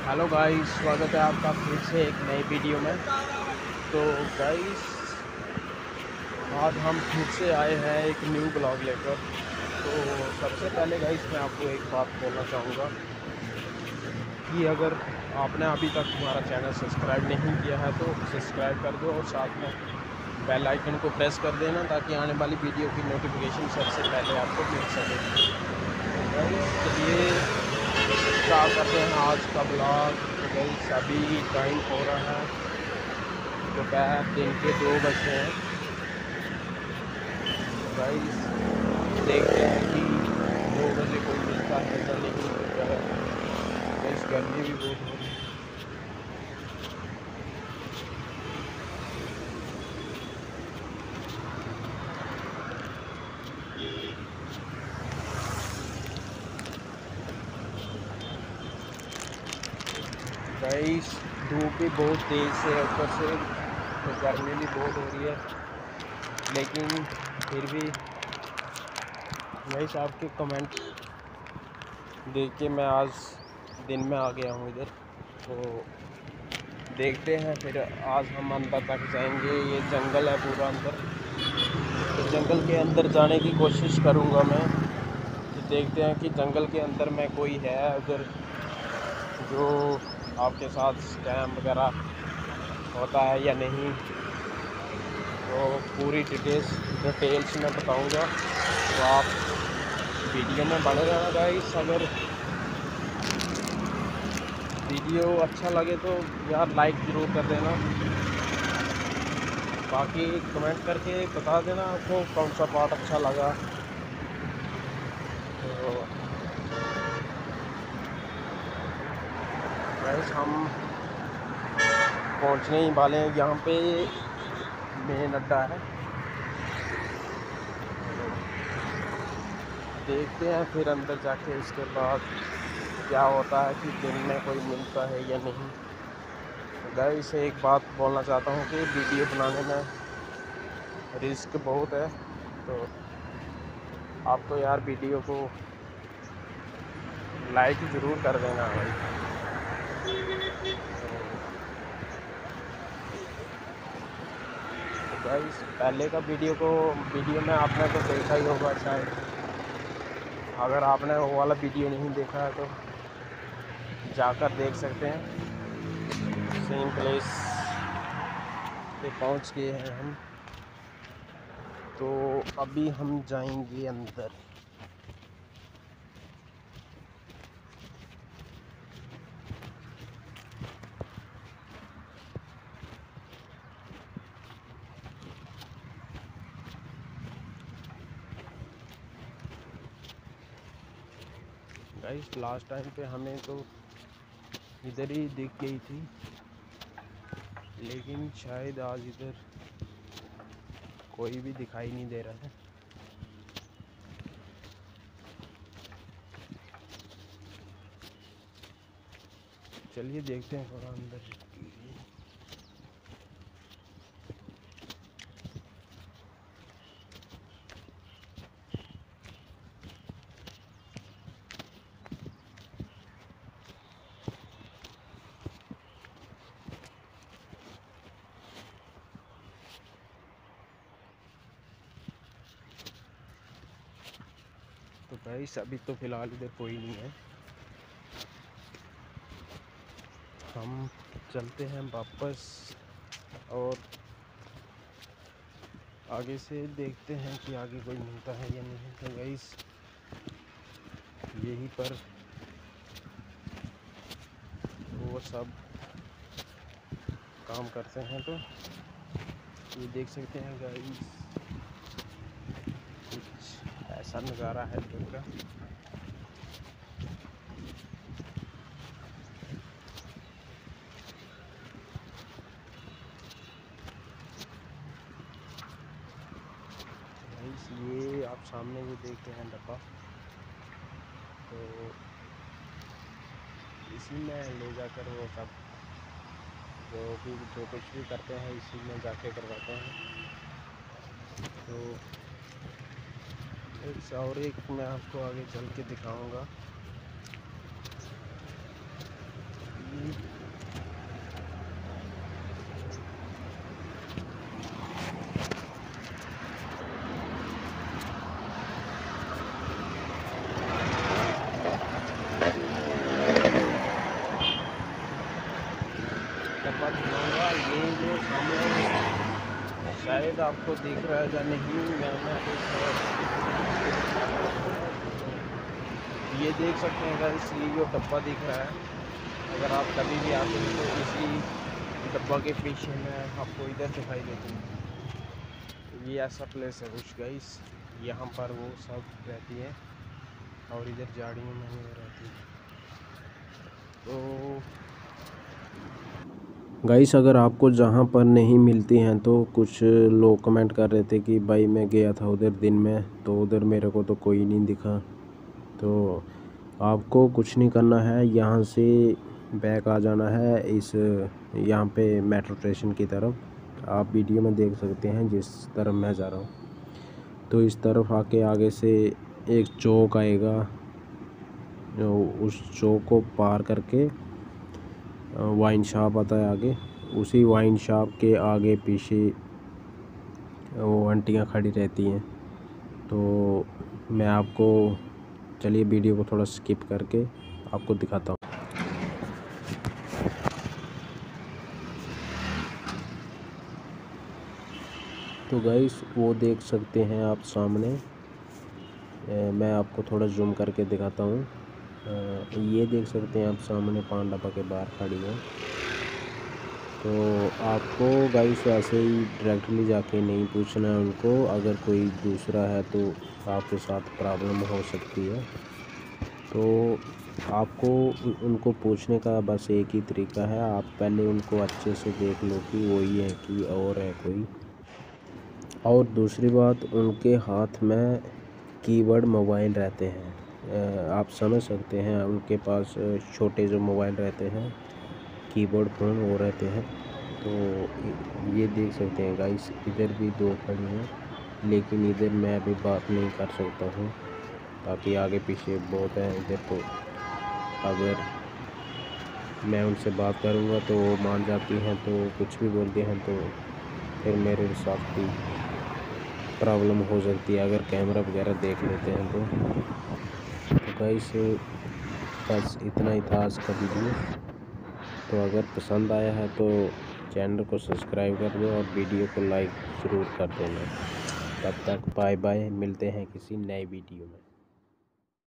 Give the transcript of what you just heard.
Hello guys, स्वागत है आपका फिर से एक नई वीडियो में। तो गाइस, आज हम फिर से आए हैं एक न्यू ब्लॉग लेकर। तो सबसे पहले गाइस मैं आपको एक बात बोलना चाहूँगा कि अगर आपने अभी तक हमारा चैनल सब्सक्राइब नहीं किया है तो सब्सक्राइब कर दो और साथ में बेल आइकन को प्रेस कर देना ताकि आने वाली वीडियो की नोटिफिकेशन सबसे पहले आपको मिल सके। तो गाइस चलिए स्टार्ट करते हैं आज का ब्लॉग। तो गाइस अभी टाइम हो रहा है दोपहर दिन के 2 बजे हैं। तो गाइस देखते हैं कि 2 बजे कोई मिलता है या नहीं मिलता है। गाइस गर्मी भी बहुत हो रही है। गाइस धूप भी बहुत तेज़ से है, ऊपर से तो गर्मी भी बहुत हो रही है, लेकिन फिर भी गाइस आपके कमेंट देख के मैं आज दिन में आ गया हूँ इधर। तो देखते हैं, फिर आज हम अंदर तक जाएंगे। ये जंगल है पूरा अंदर, तो जंगल के अंदर जाने की कोशिश करूँगा मैं। तो देखते हैं कि जंगल के अंदर में कोई है उधर जो आपके साथ स्कैम वगैरह होता है या नहीं। तो पूरी डिटेल्स में बताऊंगा, तो आप वीडियो में बने रहना गाइस। अगर वीडियो अच्छा लगे तो यार लाइक ज़रूर कर देना, बाकी कमेंट करके बता देना आपको कौन सा पार्ट अच्छा लगा। तो गाइस हम पहुंचने ही वाले हैं, यहाँ पे मेन अड्डा है। देखते हैं फिर अंदर जाके उसके बाद क्या होता है कि दिन में कोई मिलता है या नहीं। तो गाइस एक बात बोलना चाहता हूँ कि वीडियो बनाने में रिस्क बहुत है, तो आपको यार वीडियो को लाइक ज़रूर कर देना भाई। तो गाइस पहले का वीडियो में आपने तो देखा ही होगा शायद। अगर आपने वो वाला वीडियो नहीं देखा है तो जाकर देख सकते हैं। सेम प्लेस पे पहुंच गए हैं हम, तो अभी हम जाएंगे अंदर। गाइस लास्ट टाइम पे हमें तो इधर ही दिख गई थी, लेकिन शायद आज इधर कोई भी दिखाई नहीं दे रहा है। चलिए देखते हैं थोड़ा अंदर। तो गाइस अभी तो फ़िलहाल इधर कोई नहीं है, हम चलते हैं वापस और आगे से देखते हैं कि आगे कोई मिलता है या नहीं। तो गाइस यहीं पर वो सब काम करते हैं, तो ये देख सकते हैं गाइस कुछ ऐसा नज़ारा है इधर का। गाइस ये आप सामने जो देख रहे हैं डब्बा, तो इसी में ले जाकर वो सब जो कुछ भी करते हैं इसी में जाके करवाते हैं। तो एक मैं आपको आगे चल के दिखाऊंगा। शायद आपको दिख रहा है या नहीं, मैंने ये देख सकते हैं गाइस, ये जो डब्बा दिख रहा है, अगर आप कभी भी आते हैं तो इसी डब्बा के पीछे में आपको इधर दिखाई देती है। ये ऐसा प्लेस है कुछ गाइस, यहाँ पर वो सब रहती है और इधर झाड़ियों में वो रहती है। तो गाइस अगर आपको जहाँ पर नहीं मिलती हैं तो कुछ लोग कमेंट कर रहे थे कि भाई मैं गया था उधर दिन में, तो उधर मेरे को तो कोई नहीं दिखा। तो आपको कुछ नहीं करना है, यहाँ से बैक आ जाना है इस यहाँ पे मेट्रो स्टेशन की तरफ। आप वीडियो में देख सकते हैं जिस तरफ मैं जा रहा हूँ। तो इस तरफ आके आगे से एक चौक आएगा, उस चौक को पार करके वाइन शॉप आता है आगे। उसी वाइन शॉप के आगे पीछे वो आंटियाँ खड़ी रहती हैं। तो मैं आपको, चलिए वीडियो को थोड़ा स्किप करके आपको दिखाता हूँ। तो गाइस वो देख सकते हैं आप सामने, मैं आपको थोड़ा जूम करके दिखाता हूँ। ये देख सकते हैं आप सामने पान डब्बा के बाहर खड़ी है। तो आपको गाइस ऐसे ही डायरेक्टली जाके नहीं पूछना है उनको, अगर कोई दूसरा है तो आपके साथ प्रॉब्लम हो सकती है। तो आपको उनको पूछने का बस एक ही तरीका है, आप पहले उनको अच्छे से देख लो कि वही है कि और है कोई। और दूसरी बात, उनके हाथ में कीबोर्ड मोबाइल रहते हैं, आप समझ सकते हैं उनके पास छोटे जो मोबाइल रहते हैं कीबोर्ड फ़ोन वो रहते हैं। तो ये देख सकते हैं गाइस, इधर भी दो खड़ी हैं, लेकिन इधर मैं अभी बात नहीं कर सकता हूँ ताकि आगे पीछे बहुत है इधर। तो अगर मैं उनसे बात करूँगा तो वो मान जाती हैं, तो कुछ भी बोलते हैं तो फिर मेरे साथ भी प्रॉब्लम हो सकती है अगर कैमरा वगैरह देख लेते हैं तो गाइस बस इतना ही था आज का वीडियो। तो अगर पसंद आया है तो चैनल को सब्सक्राइब कर दो और वीडियो को लाइक ज़रूर कर देना। तब तक बाय बाय, मिलते हैं किसी नए वीडियो में।